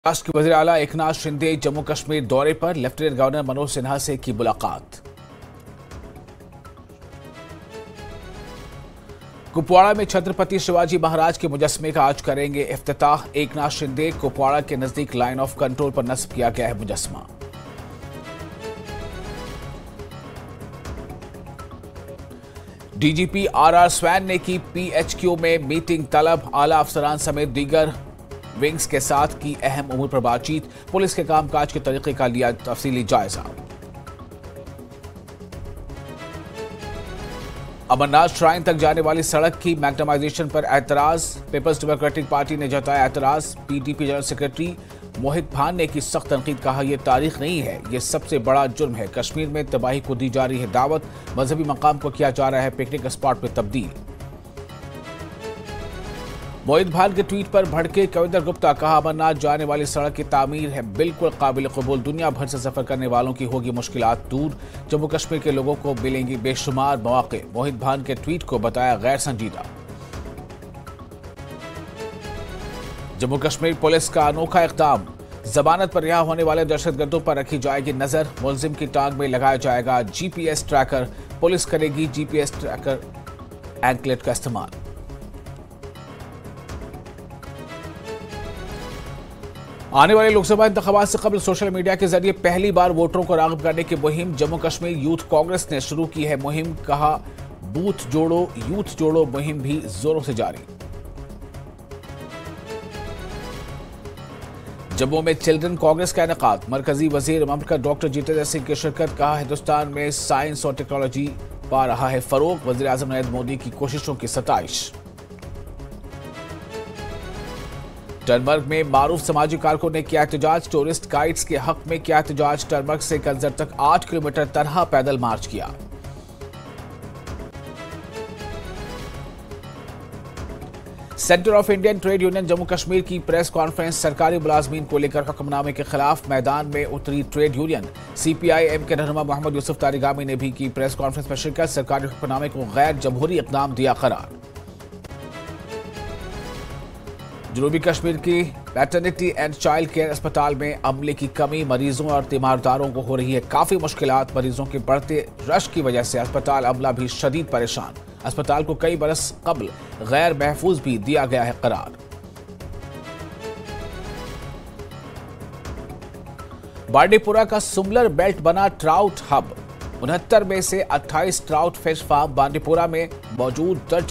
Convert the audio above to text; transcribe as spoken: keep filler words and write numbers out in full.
राष्ट्र के वज़ीर आला एकनाथ शिंदे जम्मू कश्मीर दौरे पर। लेफ्टिनेंट गवर्नर मनोज सिन्हा से की मुलाकात। कुपवाड़ा में छत्रपति शिवाजी महाराज के मुजस्समे का आज करेंगे इफ्तिताह। एकनाथ शिंदे कुपवाड़ा के नजदीक लाइन ऑफ कंट्रोल पर नस्ब किया गया है मुजस्समा। डीजीपी आर आर स्वैन ने की पीएचक्यू में मीटिंग तलब। आला अफसरान समेत दीगर विंग्स के साथ की अहम उमूर पर बातचीत। पुलिस के कामकाज के तरीके का लिया तफसीली जायजा। अमरनाथ श्राइन तक जाने वाली सड़क की मैग्नेटाइजेशन पर एतराज। पीपल्स डेमोक्रेटिक पार्टी ने जताया एतराज। पीडीपी जनरल सेक्रेटरी मोहित भान ने की सख्त तनकीद। कहा यह तारीख नहीं है, यह सबसे बड़ा जुर्म है। कश्मीर में तबाही को दी जा रही है दावत। मजहबी मकाम को किया जा रहा है पिकनिक स्पॉट में तब्दील। मोहित भान के ट्वीट पर भड़के कविंदर गुप्ता। कहा अमरनाथ जाने वाली सड़क की तामीर है बिल्कुल काबिल कबूल। दुनिया भर से सफर करने वालों की होगी मुश्किलात दूर। जम्मू कश्मीर के लोगों को मिलेंगी बेशुमार मौके। मोहित भान के ट्वीट को बताया गैर संजीदा। जम्मू कश्मीर पुलिस का अनोखा इक़दाम। जमानत पर रिहा होने वाले दहशतगर्दों पर रखी जाएगी नजर। मुलजिम की टांग में लगाया जाएगा जीपीएस ट्रैकर। पुलिस करेगी जीपीएस ट्रैकर एंकलेट का इस्तेमाल। आने वाले लोकसभा इंतखाबात से कबल सोशल मीडिया के जरिए पहली बार वोटरों को राग़िब करने की मुहिम जम्मू कश्मीर यूथ कांग्रेस ने शुरू की है मुहिम। कहा बूथ जोड़ो यूथ जोड़ो मुहिम भी जोरों से जारी। जम्मू में चिल्ड्रन कांग्रेस का इनेकाद। मरकजी वजीर ममलकत डॉक्टर जितेंद्र सिंह की शिरकत। कहा हिंदुस्तान में साइंस और टेक्नोलॉजी पा रहा है फरोग। वजीर आजम नरेंद्र मोदी की कोशिशों की सताइश। टनमर्ग में मारूफ समाजी कारकुन ने किया एहतजाज। टूरिस्ट गाइड्स के हक में किया एहतजाज। टनमर्ग से कंजर तक आठ किलोमीटर तनहा पैदल मार्च किया। Centre of Indian trade union Jammu Kashmir की प्रेस कॉन्फ्रेंस। सरकारी मुलाजमीन को लेकर हुक्मनामे के खिलाफ मैदान में उतरी ट्रेड यूनियन। सीपीआई एम के रहनुमा मोहम्मद यूसुफ तारिगामी ने भी की प्रेस कॉन्फ्रेंस में शिरकत। सरकारी हुक्मनामे को गैर जमहूरी इक़दाम दिया करार। जनूबी कश्मीर की मैटरनिटी एंड चाइल्ड केयर अस्पताल में अमले की कमी। मरीजों और तीमारदारों को हो रही है काफी मुश्किलात। मरीजों के बढ़ते रश की वजह से अस्पताल अमला भी शदीद परेशान। अस्पताल को कई बरस कबल गैर महफूज भी दिया गया है करार। बांडीपुरा का सुमलर बेल्ट बना ट्राउट हब। उनहत्तर में से अट्ठाईस ट्राउट फिश फार्म बांडीपुरा में मौजूद।